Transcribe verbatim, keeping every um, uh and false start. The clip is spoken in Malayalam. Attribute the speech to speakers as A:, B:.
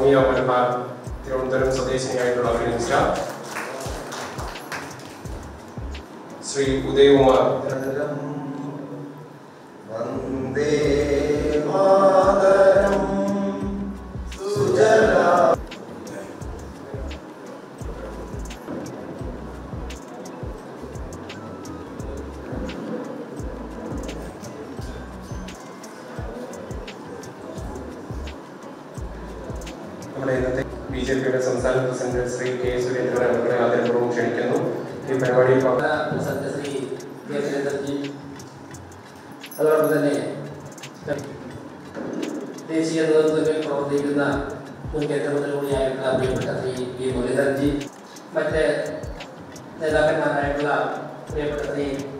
A: സൗമ്യ മലബാർ തിരുവനന്തപുരം സ്വദേശിനിയായിട്ടുള്ള ഒരു മിനിസ്റ്റർ, ശ്രീ ഉദയകുമാർ. വന്ദേ മാതരം സുജല. നമ്മുടെ ഇന്നത്തെ ബി ജെ പിയുടെ സംസ്ഥാന പ്രസിഡന്റ് ശ്രീ കെ സുരേന്ദ്രൻ അവരുടെ ആദരപൂർവ്വം ക്ഷണിക്കുന്നു. ഈ പരിപാടിയിൽ
B: പ്രസിഡന്റ് ശ്രീ കെ സുരേന്ദ്രൻജി, അതോടൊപ്പം തന്നെ ദേശീയ നേതൃത്വത്തിൽ പ്രവർത്തിക്കുന്ന മുൻ കേന്ദ്രമന്ത്രി കൂടിയായിട്ടുള്ള പ്രിയപ്പെട്ട ശ്രീ പി മുരളീധരൻജി, മറ്റ് നേതാക്കന്മാരായിട്ടുള്ള പ്രിയപ്പെട്ട ശ്രീ